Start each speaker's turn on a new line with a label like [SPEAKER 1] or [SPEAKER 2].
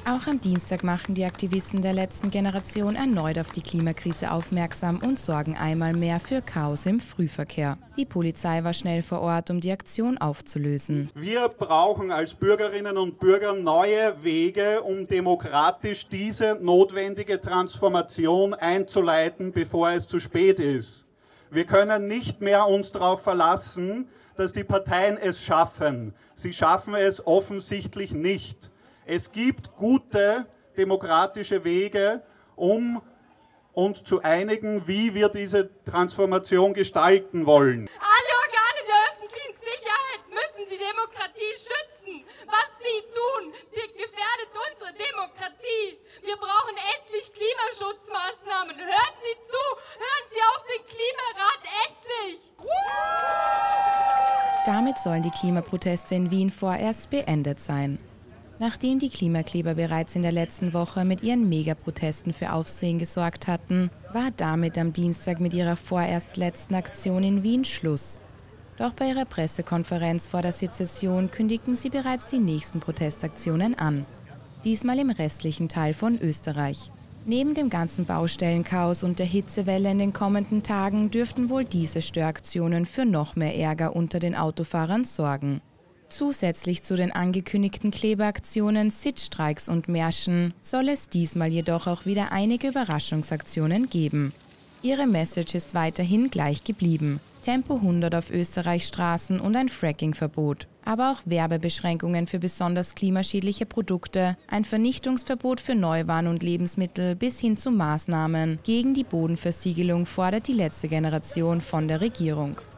[SPEAKER 1] Auch am Dienstag machen die Aktivisten der letzten Generation erneut auf die Klimakrise aufmerksam und sorgen einmal mehr für Chaos im Frühverkehr. Die Polizei war schnell vor Ort, um die Aktion aufzulösen.
[SPEAKER 2] Wir brauchen als Bürgerinnen und Bürger neue Wege, um demokratisch diese notwendige Transformation einzuleiten, bevor es zu spät ist. Wir können nicht mehr uns darauf verlassen, dass die Parteien es schaffen. Sie schaffen es offensichtlich nicht. Es gibt gute demokratische Wege, um uns zu einigen, wie wir diese Transformation gestalten wollen.
[SPEAKER 3] Alle Organe der öffentlichen Sicherheit müssen die Demokratie schützen. Was sie tun, gefährdet unsere Demokratie. Wir brauchen endlich Klimaschutzmaßnahmen. Hören Sie zu, hören Sie auf den Klimarat endlich!
[SPEAKER 1] Damit sollen die Klimaproteste in Wien vorerst beendet sein. Nachdem die Klimakleber bereits in der letzten Woche mit ihren Megaprotesten für Aufsehen gesorgt hatten, war damit am Dienstag mit ihrer vorerst letzten Aktion in Wien Schluss. Doch bei ihrer Pressekonferenz vor der Sezession kündigten sie bereits die nächsten Protestaktionen an. Diesmal im restlichen Teil von Österreich. Neben dem ganzen Baustellenchaos und der Hitzewelle in den kommenden Tagen dürften wohl diese Störaktionen für noch mehr Ärger unter den Autofahrern sorgen. Zusätzlich zu den angekündigten Klebeaktionen, Sitzstreiks und Märschen soll es diesmal jedoch auch wieder einige Überraschungsaktionen geben. Ihre Message ist weiterhin gleich geblieben. Tempo 100 auf Österreichs Straßen und ein Fracking-Verbot. Aber auch Werbebeschränkungen für besonders klimaschädliche Produkte, ein Vernichtungsverbot für Neuwaren und Lebensmittel bis hin zu Maßnahmen gegen die Bodenversiegelung fordert die letzte Generation von der Regierung.